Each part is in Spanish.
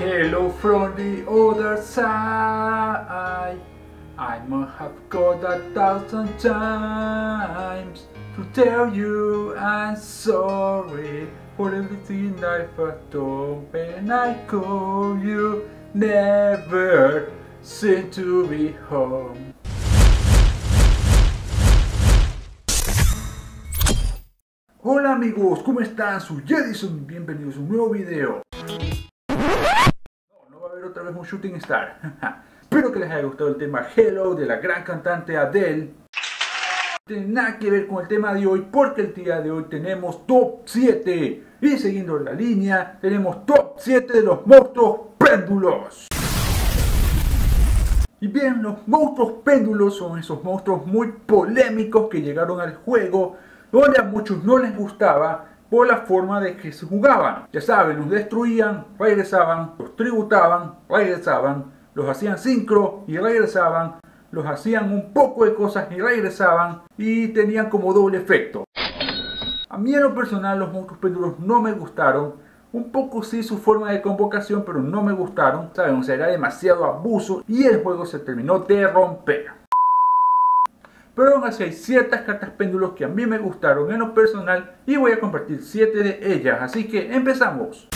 Hello from the other side. I might have called 1,000 times to tell you I'm sorry for everything I've done when I call you. Never seem to be home. Hola amigos, ¿cómo están? Soy Jedison, bienvenidos a un nuevo video. No va a haber otra vez un Shooting Star. Espero que les haya gustado el tema Hello de la gran cantante Adele. No tiene nada que ver con el tema de hoy porque el día de hoy tenemos top 7. Y siguiendo la línea, tenemos top 7 de los monstruos péndulos. Y bien, los monstruos péndulos son esos monstruos muy polémicos que llegaron al juego, donde a muchos no les gustaba por la forma de que se jugaban. Ya saben, los destruían, regresaban, los tributaban, regresaban, los hacían sincro y regresaban, los hacían un poco de cosas y regresaban, y tenían como doble efecto. A mí en lo personal los monstruos péndulos no me gustaron, un poco sí su forma de convocación, pero no me gustaron, saben, o sea, era demasiado abuso y el juego se terminó de romper. Pero aún así hay ciertas cartas péndulos que a mí me gustaron en lo personal y voy a compartir 7 de ellas, así que empezamos.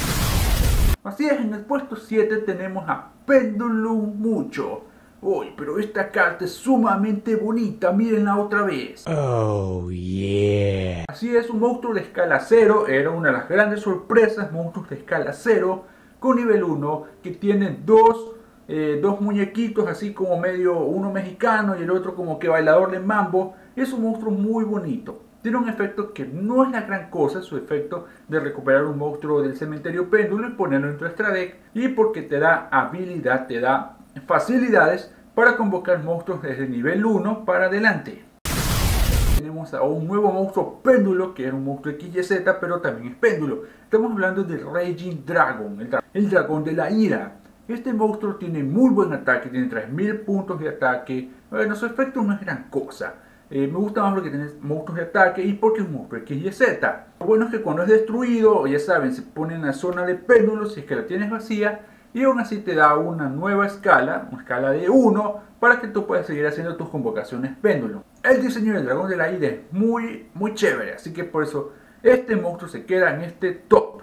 Así es, en el puesto 7 tenemos a Pendulum Mucho. Uy, pero esta carta es sumamente bonita, mírenla otra vez. Oh yeah. Así es, un monstruo de escala 0, era una de las grandes sorpresas, monstruos de escala 0 con nivel 1 que tienen dos muñequitos así como medio, uno mexicano y el otro como que bailador de mambo. Es un monstruo muy bonito, tiene un efecto que no es la gran cosa, su efecto de recuperar un monstruo del cementerio péndulo y ponerlo en tu extra deck, y porque te da habilidad, te da facilidades para convocar monstruos desde nivel 1 para adelante. Tenemos a un nuevo monstruo péndulo que era un monstruo XYZ, pero también es péndulo. Estamos hablando del Raging Dragon, el dragón de la ira. Este monstruo tiene muy buen ataque, tiene 3000 puntos de ataque. Bueno, su efecto no es gran cosa. Me gusta más porque tiene monstruos de ataque y porque es un monstruo XYZ. Lo bueno es que cuando es destruido, ya saben, se pone en la zona de péndulos si es que la tienes vacía, y aún así te da una nueva escala, una escala de 1, para que tú puedas seguir haciendo tus convocaciones péndulo. El diseño del dragón de la ira es muy chévere, así que por eso este monstruo se queda en este top.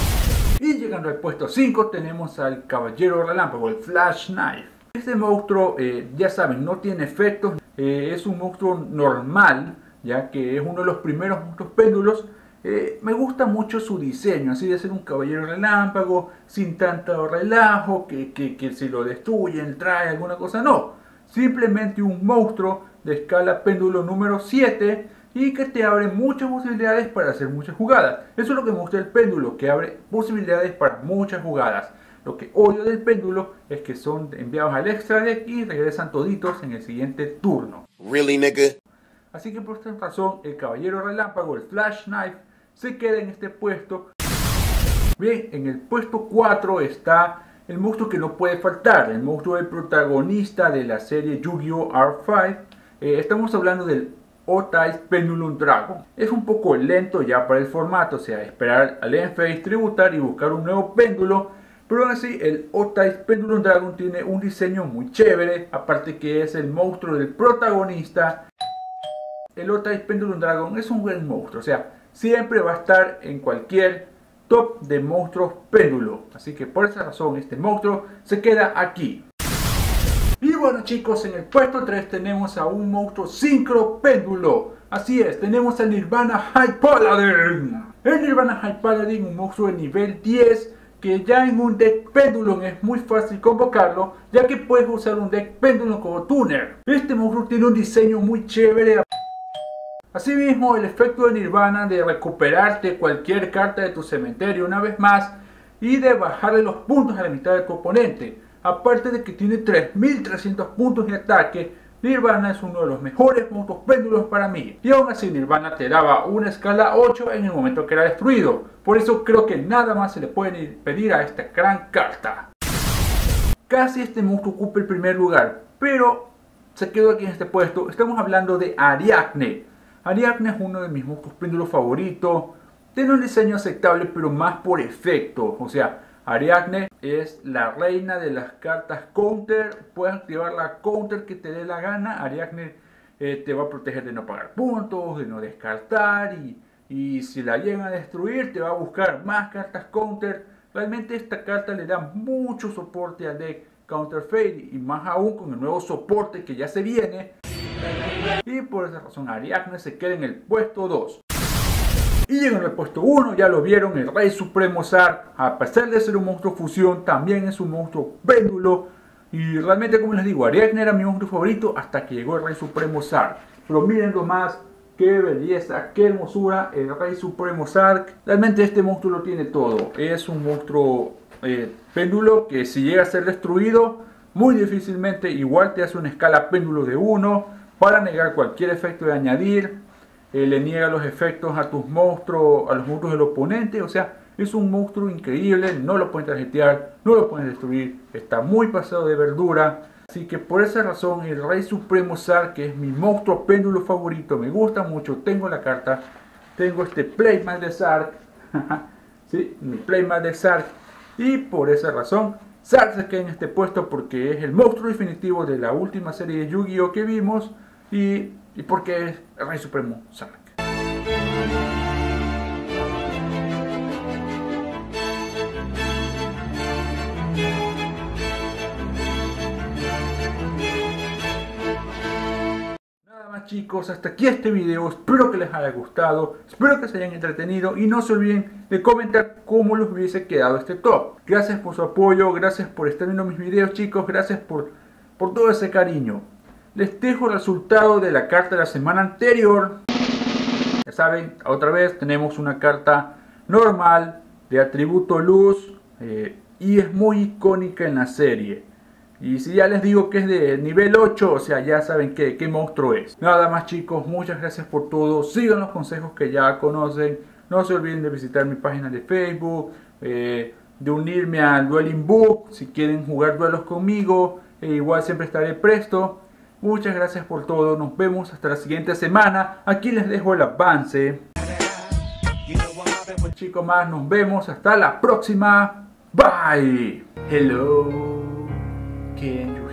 Y llegando al puesto 5 tenemos al Caballero Relámpago, el Flash Knife. Este monstruo, ya saben, no tiene efectos, es un monstruo normal, ya que es uno de los primeros monstruos péndulos. Me gusta mucho su diseño, así de ser un caballero relámpago, sin tanto relajo, que si lo destruyen, trae alguna cosa, no. Simplemente un monstruo de escala péndulo número 7 y que te abre muchas posibilidades para hacer muchas jugadas. Eso es lo que me gusta del péndulo, que abre posibilidades para muchas jugadas. Lo que odio del péndulo es que son enviados al extra deck y regresan toditos en el siguiente turno. Really, nigga? Así que por esta razón el caballero relámpago, el Flash Knife, se queda en este puesto. Bien, en el puesto 4 está el monstruo que no puede faltar, el monstruo del protagonista de la serie Yu-Gi-Oh! R5. Estamos hablando del O-Type Pendulum Dragon. Es un poco lento ya para el formato, o sea, esperar al end phase, tributar y buscar un nuevo péndulo. Pero aún así, el O-Type Pendulum Dragon tiene un diseño muy chévere, aparte que es el monstruo del protagonista. El O-Type Pendulum Dragon es un buen monstruo, o sea, siempre va a estar en cualquier top de monstruos péndulo. Así que por esa razón este monstruo se queda aquí. Y bueno chicos, en el puesto 3 tenemos a un monstruo sincro péndulo. Así es, tenemos al Nirvana High Paladin. El Nirvana High Paladin, un monstruo de nivel 10, que ya en un deck péndulo es muy fácil convocarlo, ya que puedes usar un deck péndulo como tuner. Este monstruo tiene un diseño muy chévere. Asimismo, el efecto de Nirvana de recuperarte cualquier carta de tu cementerio una vez más y de bajarle los puntos a la mitad de tu oponente. Aparte de que tiene 3300 puntos de ataque, Nirvana es uno de los mejores monstruos péndulos para mí. Y aún así Nirvana te daba una escala 8 en el momento que era destruido. Por eso creo que nada más se le puede pedir a esta gran carta. Casi este monstruo ocupa el primer lugar, pero se quedó aquí en este puesto. Estamos hablando de Ariadne. Ariadne es uno de mis monstruos péndulos favoritos. Tiene un diseño aceptable, pero más por efecto. O sea, Ariadne es la reina de las cartas counter. Puedes activar la counter que te dé la gana. Ariadne te va a proteger de no pagar puntos, de no descartar, y si la llegan a destruir te va a buscar más cartas counter. Realmente esta carta le da mucho soporte al deck Counter Fate, y más aún con el nuevo soporte que ya se viene. Y por esa razón Ariadne se queda en el puesto 2. Y llega en el puesto 1, ya lo vieron, el Rey Supremo Zar. A pesar de ser un monstruo fusión, también es un monstruo péndulo. Y realmente, como les digo, Ariadne era mi monstruo favorito hasta que llegó el Rey Supremo Zar. Pero miren nomás, qué belleza, qué hermosura, el Rey Supremo Zar. Realmente este monstruo lo tiene todo. Es un monstruo péndulo que si llega a ser destruido, muy difícilmente igual te hace una escala péndulo de 1 para negar cualquier efecto de añadir. Le niega los efectos a tus monstruos, a los monstruos del oponente. O sea, es un monstruo increíble, no lo pueden tarjetear, no lo pueden destruir, está muy pasado de verdura. Así que por esa razón el Rey Supremo Zar, que es mi monstruo péndulo favorito, me gusta mucho. Tengo la carta, tengo este Playmat de Zar, sí, mi Playmat de Zar. Y por esa razón Zar se queda en este puesto porque es el monstruo definitivo de la última serie de Yu-Gi-Oh que vimos, y porque es el Rey Supremo Zar. Nada más, chicos, hasta aquí este video. Espero que les haya gustado, espero que se hayan entretenido, y no se olviden de comentar cómo les hubiese quedado este top. Gracias por su apoyo, gracias por estar viendo mis videos, chicos, gracias por todo ese cariño. Les dejo el resultado de la carta de la semana anterior. Ya saben, otra vez tenemos una carta normal de atributo luz, y es muy icónica en la serie. Y si ya les digo que es de nivel 8, o sea, ya saben qué monstruo es. Nada más, chicos, muchas gracias por todo. Sigan los consejos que ya conocen. No se olviden de visitar mi página de Facebook, de unirme al Dueling Book si quieren jugar duelos conmigo. Igual siempre estaré presto. Muchas gracias por todo, nos vemos hasta la siguiente semana. Aquí les dejo el avance. Chicos más, nos vemos hasta la próxima. Bye. Hello. Can you